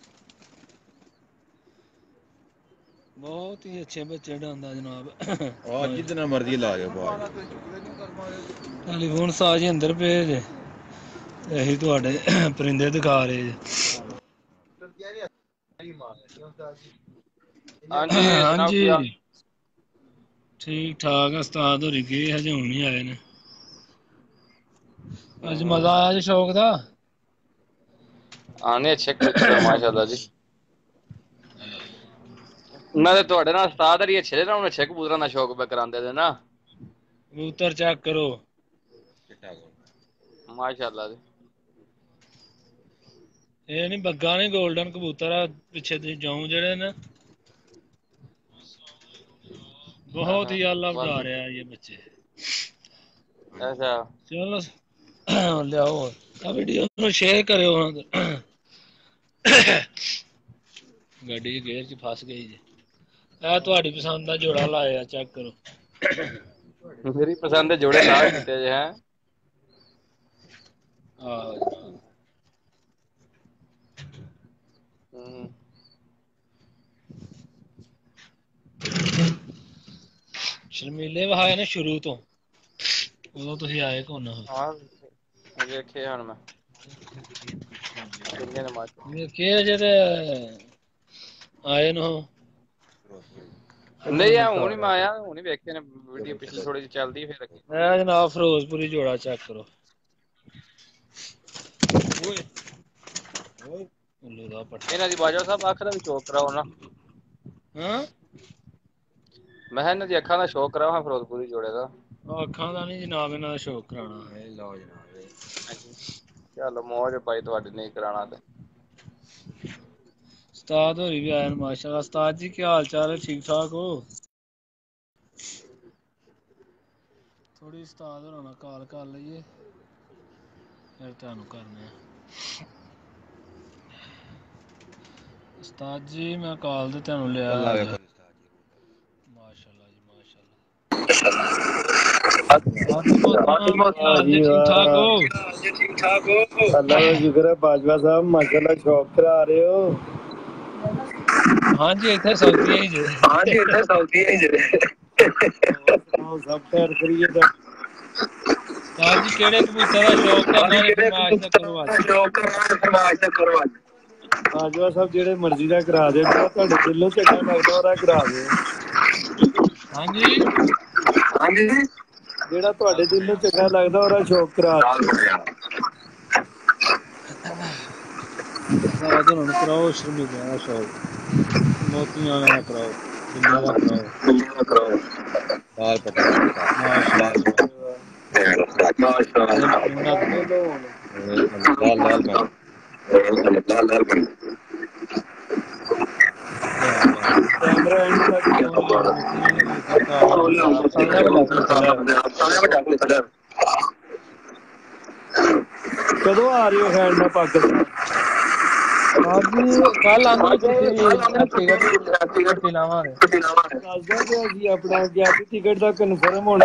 ਬਹੁਤ ਹੀ ਅੱਛੇ ਬੱਚੇ ਢਾਂਦਾ ਜਨਾਬ ਆ ਜਿੱਦਣਾ ਮਰਜ਼ੀ ਲਾ ਜਾਓ ਬਾਹਰ ਟੈਲੀਫੋਨ ਸਾਜ ਅੰਦਰ ਪਏ ਜੇ ਤੇ ਅਸੀਂ ਤੁਹਾਡੇ ਪਰਿੰਦੇ ਦਿਖਾ ਰਹੇ ਜੇ ਹਾਂਜੀ ਠੀਕ ਠਾਕ ਉਸਤਾਦ ਹੋਰੀ ਗਏ ਹਜੇ ਹੁਣ ਨਹੀਂ ਆਏ ਨੇ ਅੱਜ ਮਜ਼ਾ ਆਇਆ ਜੀ ਸ਼ੌਕ ਦਾ ਆਨੇ ਅੱਛੇ ਕਬੂਤਰ ਮਾਸ਼ਾਅੱਲਾ ਜੀ ਮੈਂ ਤੇ ਤੁਹਾਡੇ ਨਾਲ ਉਸਤਾਦ ਹਰੀ ਅੱਛੇ ਨਾ ਅੱਛੇ ਕਬੂਤਰਾਂ ਦਾ ਸ਼ੌਕ ਬੇ ਕਰਾਉਂਦੇ ਦੇ ਨਾ ਕਬੂਤਰ ਚੈੱਕ ਕਰੋ ਚਿੱਟਾ ਗੋਲਡ ਮਾਸ਼ਾਅੱਲਾ ਜੀ ਇਹ ਨਹੀਂ ਬੱਗਾ ਨਹੀਂ ਗੋਲਡਨ ਕਬੂਤਰ ਆ ਪਿੱਛੇ ਤੁਸੀਂ ਜਾਉ ਜਿਹੜੇ ਨੇ बहुत ही आला बना रहा है ये बच्चे ऐसा चलो लियाओ वीडियो ਨੂੰ शेयर करियो ਗੱਡੀ ਦੀ ਗੇਅਰ ਚ ਫਸ ਗਈ ਜੀ ਇਹ ਤੁਹਾਡੀ ਪਸੰਦ ਦਾ ਜੋੜਾ ਲਾਇਆ ਚੈੱਕ ਕਰੋ ਮੇਰੀ ਪਸੰਦ ਦੇ ਜੋੜੇ ਲਾ ਦਿੱਤੇ ਜੇ ਹੈ ਆਹ ਹੂੰ ਸ਼ਰਮੀਲੇ ਵਹਾਏ ਨੇ ਸ਼ੁਰੂ ਤੋਂ ਉਦੋਂ ਤੁਸੀਂ ਆਏ ਕੋਨ ਹਾਂ ਵੇਖੇ ਹੁਣ ਮੈਂ ਕਿੰਨੇ ਨੇ ਮਾਰ ਵੇਖੇ ਜੇ ਤੇ ਆਏ ਨੂੰ ਨਹੀਂ ਆ ਹੁਣ ਹੀ ਮੈਂ ਆਇਆ ਹੁਣ ਹੀ ਵੇਖੇ ਨੇ ਵੀਡੀਓ ਪਿਛਲੀ ਥੋੜੀ ਜਿਹੀ ਚੱਲਦੀ ਫਿਰ ਇਹ ਜਨਾਬ ਫਿਰੋਜ਼ਪੁਰੀ ਜੋੜਾ ਚੈੱਕ ਕਰੋ ਓਏ ਓਏ ਉੱਲੂ ਦਾ ਪੱਟਾ ਇਹਨਾਂ ਦੀ ਬਾਜਵਾ ਸਾਹਿਬ ਅੱਖ ਦਾ ਵੀ ਚੋਕ ਕਰਾਓ ਨਾ ਹਾਂ ਮੈਂ ਇਹਨਾਂ ਦੀ ਅੱਖਾਂ ਦਾ ਸ਼ੌਕ ਕਰਾਓ ਹਾਂ ਫਿਰੋਜ਼ਪੁਰੀ ਜੋੜੇ ਦਾ ਅੱਖਾਂ ਦਾ ਨਹੀਂ ਜਨਾਬ ਇਹਨਾਂ ਦਾ ਸ਼ੌਕ ਕਰਾਉਣਾ ਇਹ ਲਓ ਜਨਾਬ ਚਲੋ ਮੌਜ ਭਾਈ ਤੁਹਾਡੀ ਨਹੀਂ ਕਰਾਣਾ ਤੇ ਉਸਤਾਦ ਹੋਰੀ ਵੀ ਆਏ ਨੇ ਮਾਸ਼ਾਅੱਲਾ ਉਸਤਾਦ ਜੀ ਕੀ ਹਾਲ ਚਾਲ ਹੈ ਠੀਕ ਠਾਕ ਹੋ ਥੋੜੀ ਉਸਤਾਦ ਹੋਰਾਂ ਨਾਲ ਕਾਲ ਕਰ ਲਈਏ ਫਿਰ ਤੁਹਾਨੂੰ ਕਰਨੇ ਆ ਉਸਤਾਦ ਜੀ ਮੈਂ ਕਾਲ ਤੇ ਤੁਹਾਨੂੰ ਲਿਆ ਮਾਸ਼ਾਅੱਲਾ ਜੀ ਮਾਸ਼ਾਅੱਲਾ ਠੀਕ ਠਾਕ ਹੋ ठीक ठाक हो अल्लाह का शुक्र है बाजवा साहब माशाल्लाह शौक करा रहे हो हाँ जी इधर सऊदी ही जे हाँ जी इधर सऊदी ही जे सब खैर करिए तो हाँ जी केड़े कबूतर दा शौक करना है फरमाइश दा करो आज शौक करना है फरमाइश दा करो आज बाजवा साहब जेड़े मर्जी दा करा दे ਤੁਹਾਡੇ ਦਿਲੋਂ ਚੰਗਾ ਲੱਗਦਾ ਉਹਦਾ ਕਰਾ ਦੇ हाँ जी हाँ जी ਜਿਹੜਾ ਤੁਹਾਡੇ ਦਿਲ ਨੂੰ ਚੰਗਾ ਲੱਗਦਾ ਉਹਦਾ ਸ਼ੌਕ ਕਰਾ ਸਾਰਾ ਦਿਨ ਹੁਣ ਕਰਾਓ ਸ਼ਰਮੀਲੇ ਦਾ ਸ਼ੌਕ ਮੋਤੀਆਂ ਵਾਲਾ ਕਰਾਓ ਦੁਨੀਆ ਦਾ ਕਰਾਓ ਕਰਾਓ ਲਾਲ ਪੱਟਾ ਮਾਸ਼ਾਅੱਲਾ ਲਾਲ ਲਾਲ ਬਣ ਲਾਲ ਲਾਲ ਬਣ ਕੈਮਰਾ ਐਂਡ ਤੱਕ ਕਦੋਂ ਆ ਰਹੇ ਹੋ ਖੈਰ ਨਾ ਪਾਕਿਸਤਾਨ आज कल आंदी टिकट लावांगे ਦੱਸਦਾ ਤੇ ਅਸੀਂ ਆਪਣਾ ਗਿਆ ਸੀ ਟਿਕਟ ਦਾ ਕਨਫਰਮ ਹੋਣਾ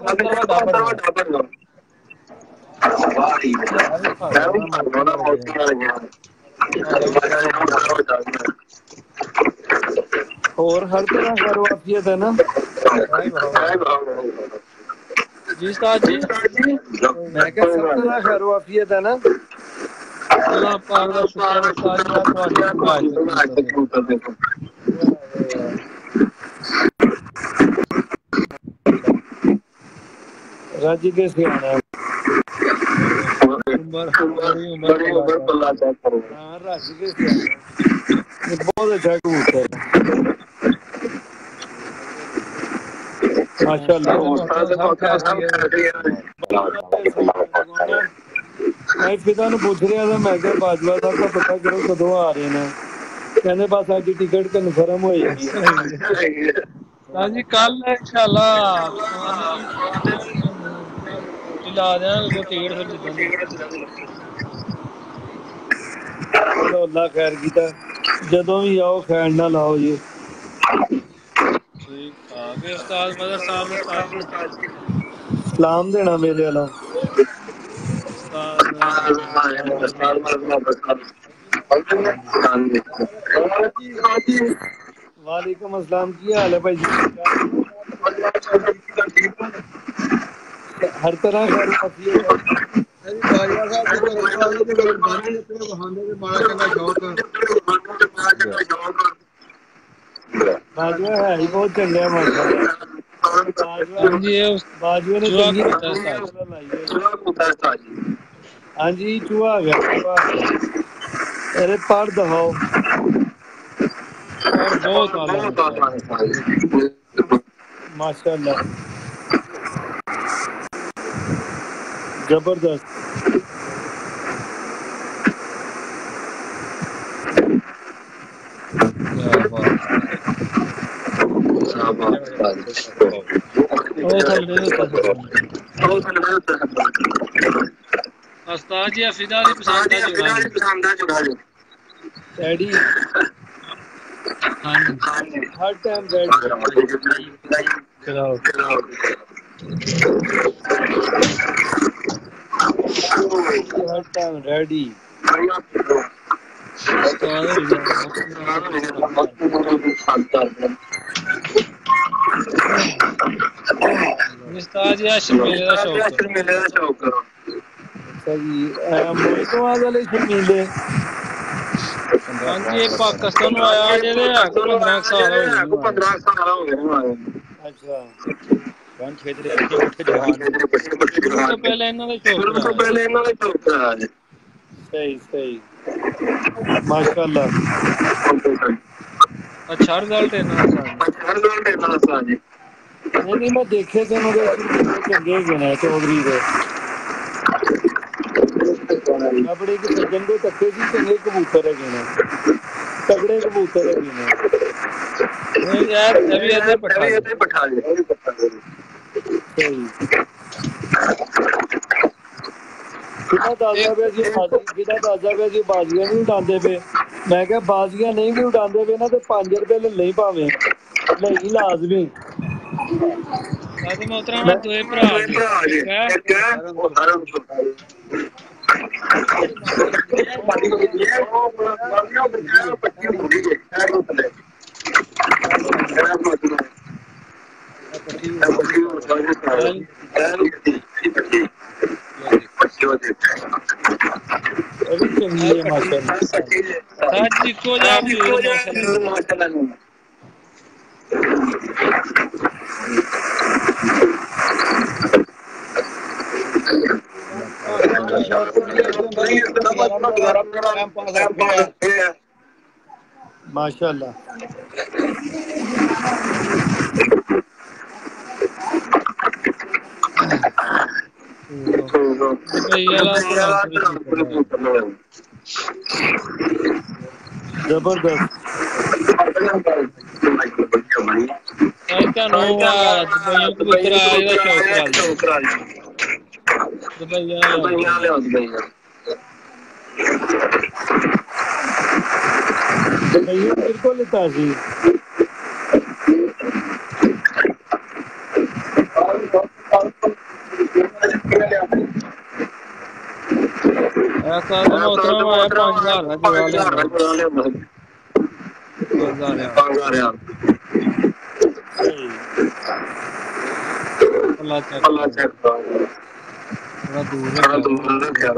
ਹੋਰ ਹਰ ਤਰ੍ਹਾਂ ਖੈਰ ਵਾਫੀਅਤ ਹੈ ਨਾ जी उस्ताद जी मैं क्या सब तरह खैर वाफियत है ना अल्लाह पाक दा शुक्र है उस्ताद जी ਤੁਹਾਡੀ रज के सियाना उम्र बड़ी उम्र हाँ रज के सियाना बहुत अच्छा कबूतर माशाअल्लाह मैं पिता ਨੂੰ ਪੁੱਛ ਰਿਹਾ था मैं क्या बाजवा साहब का पता करो कदों आ रहे हैं कहने बस आज टिकट कन्फर्म होएगी हाँ जी कल इंशाल्लाह ਲਾ ਦਿਆਂਗੇ ਕੋਈ ਟਿਕਟ ਫਿਰ ਜਿੱਦਾਂ ਦੀ ਚਲੋ ਅੱਲਾ ਖੈਰ ਕੀਤਾ ਜਦੋਂ ਵੀ ਆਓ ਖੈਰ ਨਾ ਲਾਓ ਜੀ ਠੀਕ ਠਾਕ ਹੈ ਉਸਤਾਦ ਮਦਰ ਸਾਹਿਬ ਨੂੰ ਉਸਤਾਦ ਜੀ ਸਲਾਮ ਦੇਣਾ ਮੇਰੇ ਵੱਲੋਂ ਉਸਤਾਦ ਮਦਰ ਸਾਹਿਬ ਨੂੰ वालेकुम अस्सलाम की हाल है भाई जी हर तरह खैर मसीह बाजवा है ही बहुत चंगा है माशाल्लाह बाजवा ने चंगी हाँ जी चूहा आ गया अरे पढ़ दिखाओ माशाल्लाह जबरदस्त उस्ताद जी हफीजा दी पसंद है जुड़ा डैडी हां जी हर टाइम रेडी चलाओ हर टाइम रेडी उस्ताद जी शर्मीले दा शौक शर्मीले दा शौक करो सही मोहितवाद वाले शर्मीले हां जी पाकिस्तान में आया जेरे पंद्रह साल हो गए पंद्रह साल हो गए अच्छा कौन खेतरे पट्टे जवान तो पहले इन्हां दे शौक तो पहले इन्हां दे शौक सही सही माशाल्लाह अच्छा रिजल्ट है ना अच्छा रिजल्ट है ना साजी नहीं नहीं मैं देखे थे मुझे चंगे गए चौधरी के अपने के सज्जन को तक्के सी चंगे कबूतर है गए तगड़े कबूतर है गए यार अभी ऐसे पठा ऐसे पठा दे सही कितना दादा पे जी कितना दादा पे जी बाजियां नहीं उड़ाते पे मैं क्या बाजियां नहीं भी उड़ाते पे ना तो पांच रुपए ले नहीं पावे नहीं लाजमी साथ में उतरा मैं दो भरा ठीक है अभी चंगी है माशाल्लाह आज को जा माशाल्लाह माशाल्लाह जबरदस्त बिल्कुल लेता जी ऐसा तो उतना आया पाँच हजार ना जुड़ा ले पाँच हजार यार अल्लाह चेक अल्लाह चेक थोड़ा दूर है दूर रखा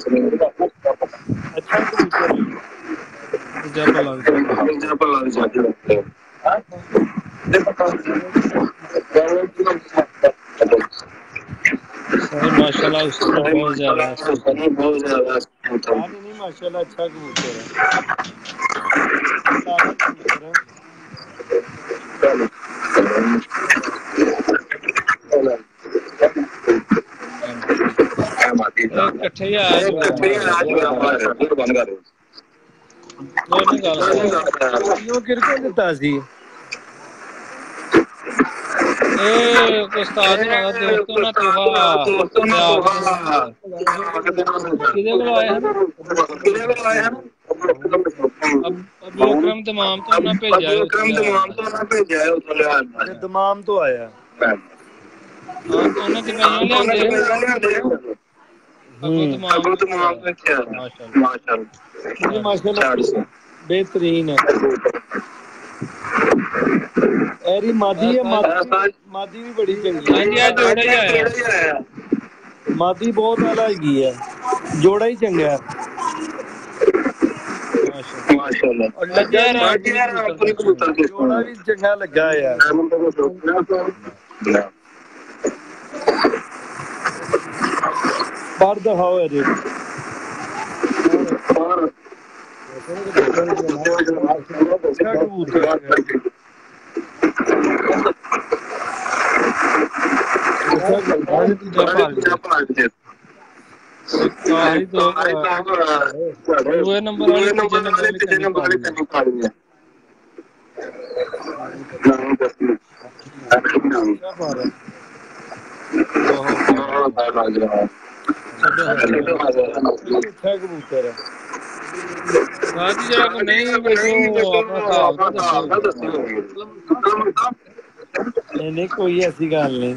अच्छा कबूतर जब लग जब लग जाती है माशाल्लाह उसको बहुत ज्यादा बहुत ज्यादा नहीं माशाल्लाह अच्छा कबूतर है इकट्ठे ही आए दोनों गल किरको दिता सी ਇਹ ਉਸਤਾਦ ਉਹਨਾਂ ਦਾ ਦੋਸਤ ਉਹਨਾਂ ਤੋਹਾ ਕਿਹਦੇ ਕੋਲ ਆਏ ਹਨ ਅਬੂ ਅਕਰਮ ਤਮਾਮ ਤੋਂ ਉਹਨਾਂ ਭੇਜਿਆ ਹੈ ਦਮਾਮ ਤੋਂ ਆਇਆ ਹਾਂ ਉਹਨਾਂ ਤੇ ਪਈਆਂ ਲਿਆਂਦੇ ਅਬੂ ਤਮਾਮ ਮਾਸ਼ਾਅੱਲਾ ਮਾਸ਼ਾਅੱਲਾ बेहतरीन है एरी मादी है मादी मादी भी बड़ी चंगी हां जी आज जोड़ा ही आया मादी बहुत आला है जोड़ा ही चंगा है माशाल्लाह और लगा यार अपने कबूतर जोड़ा भी चंगा लगा यार बाहर दिखाओ एरी नंबर कबूतर है साथ ही जरा को नहीं देखो अपना हिसाब तो दसो नहीं नहीं कोई ऐसी गल नहीं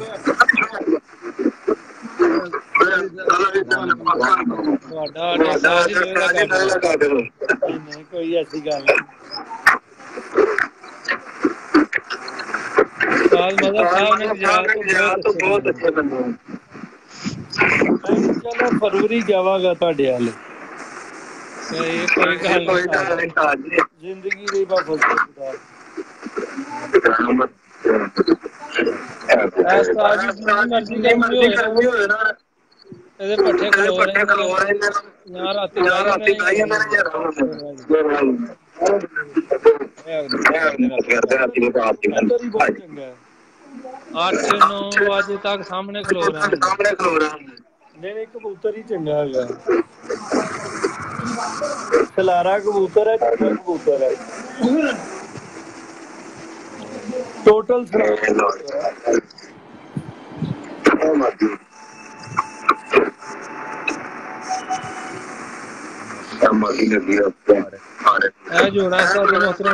ਤੁਹਾਡਾ ਸਾਥ ਹੀ ਹੋਏਗਾ ਕੰਮ नहीं कोई ऐसी गल नहीं साल मदद साहब ने तो बहुत अच्छे बंदे हैं चलो फरवरी जावागा ਤੁਹਾਡੇ ਹਾਲ सही कोई गल नहीं जिंदगी दी बाबा खुदा ऐसा आज मर्जी करनी होए ना ਇਹਦੇ ਪੱਠੇ ਖਲੋ ਰਹੇ ਨੇ ਯਾਰ ਰਾਤੀ ਰਾਤੀ ਕਾਈਆਂ ਨਾ ਯਾਰ ਅੱਠ ਨੌ ਵਜੇ ਤੱਕ ਸਾਹਮਣੇ ਖਲੋ ਰਹੇ ਨੇ ਸਾਹਮਣੇ ਖਲੋ ਰਹੇ ਨੇ नहीं नहीं कबूतर ही चंगा है खलारा कबूतर है चंगा कबूतर है टोटल ਇਹ ਜੋੜਾ ਸਾਡੇ ਮੋਤਰੇ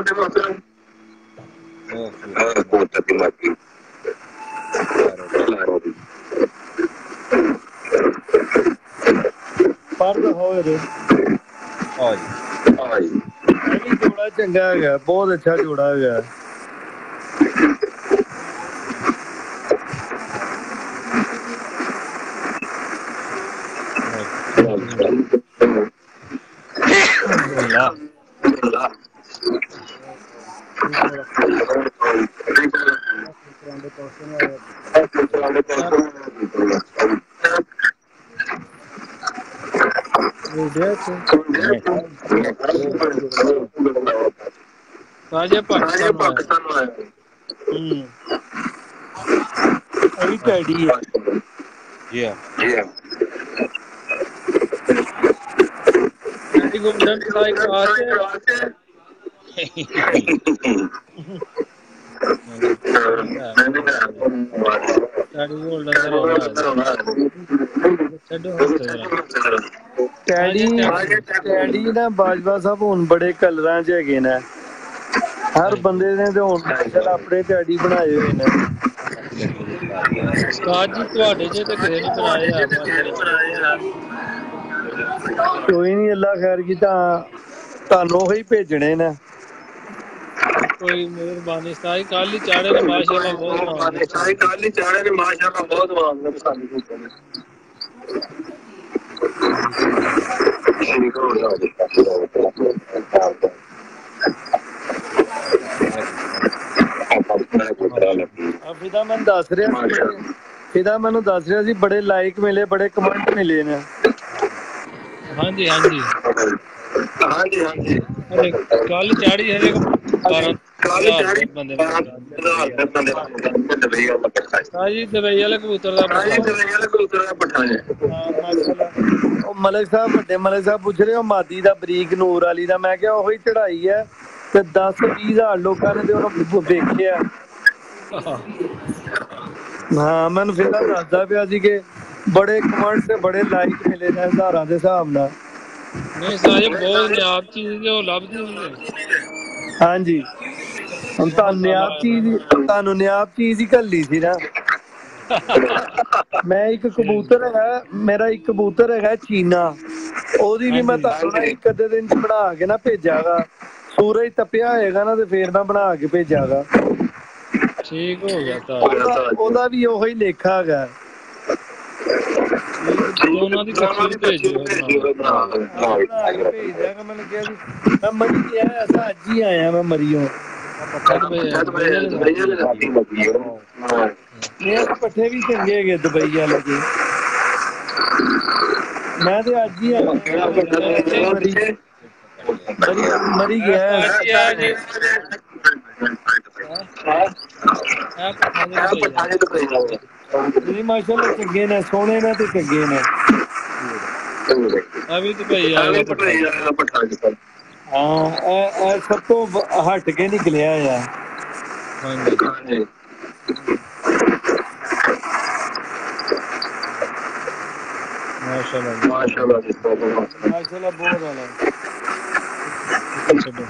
पर हो रे आज आज ये जोड़ा चंगा है बहुत अच्छा जोड़ा है राजे पाकिस्तान में है हम्म अभी टैडी है जी हां जी हां टैडी गोल्डन का एक आते टैडी गोल्डन का ਛੱਡੋ ਟੈਡੀ ਟੈਡੀ ਨਾ ਬਾਜਵਾ ਸਾਹਿਬ ਹੁਣ ਬੜੇ ਕਲਰਾਂ ਚ ਹੈਗੇ ਨੇ ਹਰ ਬੰਦੇ ਨੇ ਤੇ ਹੁਣ ਚਲ ਆਪਣੇ ਟੈਡੀ ਬਣਾਏ ਹੋਏ ਨੇ ਉਸਤਾਦ ਜੀ ਤੁਹਾਡੇ ਜੇ ਤੇ ਕਿਸੇ ਨੇ ਬਣਾਏ ਆ ਕੋਈ ਨਹੀਂ ਅੱਲਾ ਖੈਰ ਕੀਤਾ ਤੁਹਾਨੂੰ ਉਹੀ ਭੇਜਣੇ ਨੇ कोई मेहरबानी साई काली चाड़े ने माशाल्लाह बहुत मांग ਸਾਈ ਕਾਲੀ ਚਾੜੇ ਨੇ ਮਾਸ਼ਾਅੱਲਾ ਬਹੁਤ ਮੰਗਦੇ ਸਾਨੂੰ ਫਿਦਾ ਮੈਨੂੰ ਦੱਸ ਰਿਹਾ ਫਿਦਾ ਮੈਨੂੰ ਦੱਸ ਰਿਹਾ ਸੀ ਬੜੇ ਲਾਈਕ ਮਿਲੇ ਬੜੇ ਕਮੈਂਟ ਮਿਲੇ ਨੇ ਹਾਂਜੀ ਹਾਂਜੀ ਹਾਂਜੀ ਹਾਂਜੀ अरे कल चाड़ी है बारह ਕਾਲੀ ਚਾੜੀ बंदे ਸਾਜੀ दवाई वाले कबूतर दा ਸਾਜੀ ਦਵਾਈ ਵਾਲੇ ਕਬੂਤਰ ਦਾ ਪੱਠਾ ਹੈ ਹਾਂ ਮਾਸ਼ਾਅੱਲਾ ਉਹ ਮਲਕ ਸਾਹਿਬ ਵੱਡੇ ਮਲਕ ਸਾਹਿਬ ਪੁੱਛ ਰਹੇ ਹੋ ਮਾਦੀ ਦਾ ਬਰੀਕ ਨੂਰ ਵਾਲੀ ਦਾ ਮੈਂ ਕਿਹਾ ਉਹੀ ਚੜਾਈ ਹੈ ਤੇ ਦਸ ਵੀਹ ਹਜ਼ਾਰ ਲੋਕਾਂ ਨੇ ਤੇ ਉਹਨੂੰ ਵੇਖਿਆ ਹਾਂ ਮੈਨੂੰ ਫਿਰ ਦੱਸਦਾ ਪਿਆ ਸੀ ਕਿ ਬੜੇ ਕਮੈਂਟਸ ਤੇ ਬੜੇ ਲਾਈਕ ਮਿਲੇ ਨੇ ਹਜ਼ਾਰਾਂ ਦੇ ਹਿਸਾਬ ਨਾਲ। ਨਹੀਂ ਸਾਜ ਬਹੁਤ ਨਿਆਬ ਚੀਜ਼ ਤੇ ਉਹ ਲੱਭਦੀ ਨਹੀਂ ਜੇ। ਹਾਂਜੀ ਹੁਣ ਬਹੁਤ ਤੁਹਾਨੂੰ ਸਾਲ ਨਿਆਬ ਆਇਆ ਚੀਜ਼ ਤੁਹਾਨੂੰ ਨਿਆਬ ਚੀਜ਼ ਹੀ ਘੱਲੀ ਸੀ ਨਾ। ਮੈਂ ਇੱਕ ਠੀਕ ਕਬੂਤਰ ਹੈਗਾ ਮੇਰਾ ਇੱਕ ਕਬੂਤਰ ਹੈਗਾ ਚੀਨਾ, ਉਹਦੀ ਵੀ ਮੈਂ ਹਾਂਜੀ ਤੁਹਾਨੂੰ ਇੱਕ ਅੱਧੇ ਦਿਨ ਚ ਬਣਾ ਕੇ ਨਾ ਭੇਜਾਂਗਾ। ਸੂਰਜ ਤਪਿਆ ਹੋਏਗਾ ਨਾ ਤੇ ਫੇਰ ਮੈਂ ਬਣਾ ਕੇ ਭੇਜਾਂਗਾ। ਠੀਕ ਹੋ ਗਿਆ ਤਾਜ। ਉਹਦਾ ਉਹਦਾ ਵੀ ਉਹੀ ਲੇਖਾ ਹੈਗਾ। ਠੀਕ ਦੋਨਾਂ ਦੀ ਇਕੱਠੀ ਭੇਜਿਓ ਬਣਾ ਕੇ। ਬਣਾ ਕੇ ਭੇਜ ਦਿਆਂਗਾ। ਮੈਨੂੰ ਕਿਹਾ ਸੀ ਮੈਂ ਮਰੀ ਗਿਆ ਐਸਾ ਅੱਜ ਹੀ ਆਇਆ ਮੈਂ ਮਰੀਓ। ਆ ਪੱਠਾ ਤੇ ਦੁਬਈ ਵਾਲੇ ਰਾਤੀ ਲੱਗੀ ਇਹ ਪੱਠੇ ਵੀ ਚੰਗੇ ਹੈਗੇ ਦੁਬਈ ਵਾਲੇ ਦੇ। ਮੈਂ ਤੇ ਅੱਜ ਹੀ ਆਇਆ ਪਿੱਛੇ ਮਰੀ ਮਰੀ ਮਰੀ ਗਿਆ। ਉਸਤਾਦ ਜੀ ਆ ਜੇ ਇਹ ਪੱਠਾ ਦੇ ਦੁਬਈ ਵਾਲੇ ਜੀ ਮਾਸ਼ਾਅੱਲਾ ਚੰਗੇ ਨੇ, ਸੋਹਣੇ ਨੇ ਤੇ ਚੰਗੇ ਨੇ। ਆ ਵੀ ਦੁਬਈ ਵਾਲੇ ਦਾ ਪੱਠਾ ਜੀ। ਹਾਂ ਇਹ ਇਹ ਸਭ ਤੋਂ ਹਟ ਕੇ ਨਿਕਲਿਆ ਆ। ਹਾਂਜੀ ਮਾਸ਼ਾਅੱਲਾ ਜੀ ਮਾਸ਼ਾਅੱਲਾ ਮਾਸ਼ਾਅੱਲਾ ਬਹੁਤ ਵਾਲਾ। ਛੱਡੋ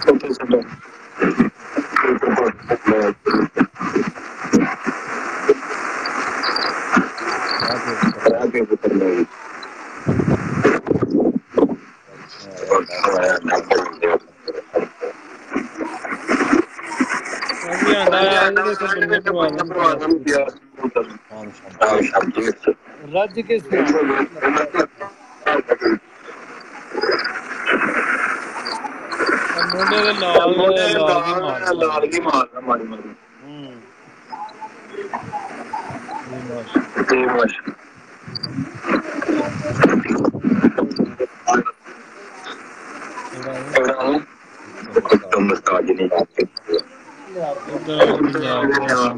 ਅਜੀ ਆਂਡਾ ਆ ਇਹਦੇ ਤੇ ਬੰਨੇ ਪਰਵਾਹ ਨੂੰ ਪਿਆ ਰੱਜ ਕੇ ਮੁੰਡੇ ਦੇ ਲਾਲ ਲਾਲ ਦੀ ਮਾਰ ਲਾਲ ਦੀ ਮਾਰਦਾ ਮਾਰੀ ਮਾਰੀ। ਜੀ ਮਾਸ਼ਾ ਜੀ ਮਾਸ਼ਾ ਉਧਰ ਪੰਜਾਬ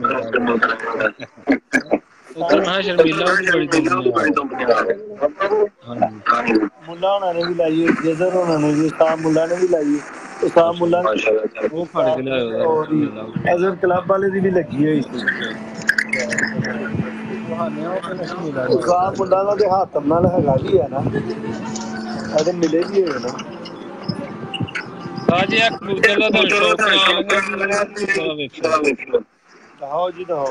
ਉਧਰ ਮੈਂ ਸ਼ਰਮੀਲਾ ਉਹਦੀ ਬੜੀ ਦੁਨੀਆ ਹਾਂਜੀ ਮੁੱਲਾ ਹੋਣਾ ਨੇ ਵੀ ਲਾਈ ਹੋਈ, ਜਜ਼ਰ ਹੋਣਾ ਨੇ ਵੀ, ਉਸਤਾਦ ਮੁੱਲਾ ਨੇ ਵੀ ਲਾਈ। ਉਸਤਾਦ ਮੁੱਲਾ ਉਹ ਫੜ ਕੇ ਲਿਆਇਆ ਅਜ਼ਰ ਕਲੱਬ ਵਾਲੇ ਦੀ ਵੀ ਲੱਗੀ ਹੋਈ ਸੀ। ਉਸਤਾਦ ਮੁੱਲਾ ਦਾ ਤੇ ਹੱਥ ਨਾਲ ਹੈਗਾ ਵੀ ਹੈ ਨਾ, ਇਹਦੇ ਮਿਲੇ ਵੀ ਹੋਏ ਨਾ। ਸਾਜੀ ਇੱਕ ਕਬੂਤਰ ਦਾ ਤੁਹਾਨੂੰ ਸ਼ੌਕ ਕਰਾ ਲਗਾ ਵੇਖੋ। ਦਿਖਾਓ ਜੀ ਦਿਖਾਓ।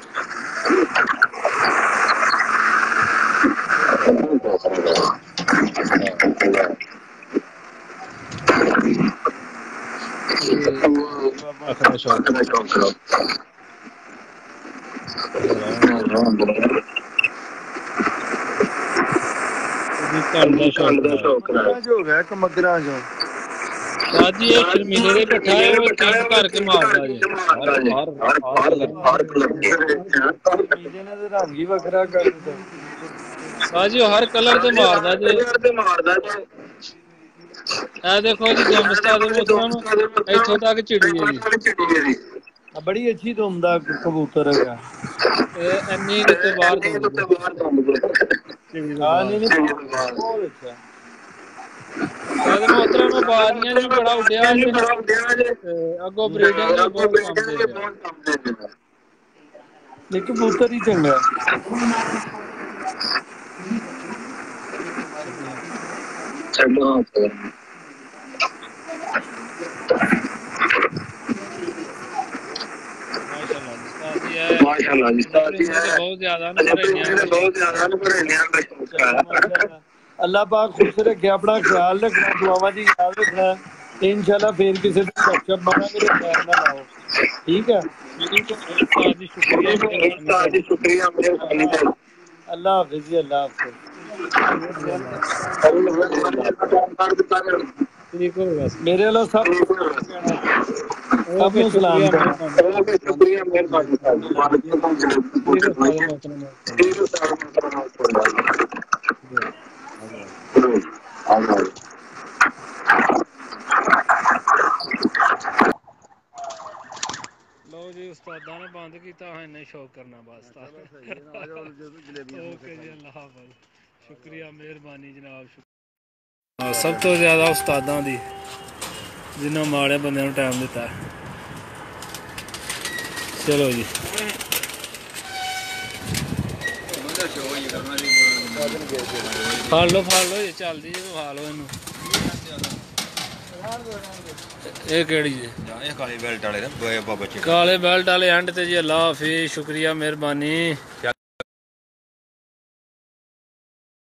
ਅਖਰਾ ਸ਼ੌਕ ਜੀ ਘਰ ਦਾ ਸ਼ੌਕ ਹੋ ਗਿਆ ਇੱਕ ਮਗਰਾਂ ਚੋਂ। ਸਾਜੀ ਇਹ ਸ਼ਰਮੀਲੇ ਦੇ ਪੱਠਾ ਹੈ ਉਹ ਚਿੰਗ ਕਰਕੇ ਮਾਰਦਾ ਜੀ ਹਰ ਹਰ ਸ਼ਰਮੀਲੇ ਨੇ ਤੇ ਰੰਗ ਹੀ ਵੱਖਰਾ ਕਰ ਦਿੱਤਾ। ਸਾਜੀ ਉਹ ਹਰ ਕਲਰ ਤੇ ਮਾਰਦਾ ਜੀ ਇਹ ਦੇਖੋ ਜੀ ਗੁੰਮਸਤਾ ਦੇ ਮੌਸਮ ਇੱਥੋਂ ਤੱਕ ਚਿੜੀ ਹੈ ਜੀ। ਬੜੀ ਅੱਛੀ ਧੁੰਮ ਦਾ ਕਬੂਤਰ ਹੈਗਾ। ਇਹ ਇੰਨੀ ਕਿਤੇ ਬਾਹਰ ਹਾਂ ਨਹੀਂ ਨਹੀਂ ਬਹੁਤ ਅੱਛਾ। ਇਹਦੇ ਮੋਹਤਰਮ ਨੂੰ ਬਾਜ਼ੀਆਂ ਵੀ ਬੜਾ ਉੱਡਿਆ ਜੇ ਅੱਗੋਂ ਬਰੀਡਿੰਗ ਵੀ ਬਹੁਤ ਕੰਮ ਦੇ ਰਿਹਾ। ਇਹ ਕਬੂਤਰ ਹੀ ਚੰਗਾ। माशाल्लाह जी बहुत ज्यादा अल्लाह पाक खुश रखे, अपना ख्याल रखना, दुआवां दी याद रखना। इंशाल्लाह फिर किसी दिन गपशप मारांगे तो खैर ना लाओ। ठीक है शुक्रिया अल्लाह हाफिज जी अल्लाह हाफिज। मेरे वालों सब सबको सलाम शुक्रिया मेहरबानी। लो जी उस्तादा ने बंद किया इन्हें शौक करना बस। ओके जी अल्लाह हाफिज शुक्रिया मेहरबानी जनाब। सब तो ज्यादा उस्तादा दी जिन्होंने माड़े बंदे नूं टाइम दिता है। चलो जी। ਫੜ ਲਓ ਫੜ ਲਓ ਇਹ ਚੱਲਦੀ ਜੇ ਖਾ ਲਓ ਇਹਨੂੰ ਇਹ ਕਿਹੜੀ ਜੀ ਇਹ ਕਾਲੀ ਬੈਲਟ ਵਾਲੇ ਨਾ ਬਾਬਾ ਬੱਚੇ ਕਾਲੇ ਬੈਲਟ ਵਾਲੇ ਐਂਡ ਤੇ ਜੀ ਅੱਲਾ ਹਾਫਿਜ਼ ਸ਼ੁਕਰੀਆ ਮਿਹਰਬਾਨੀ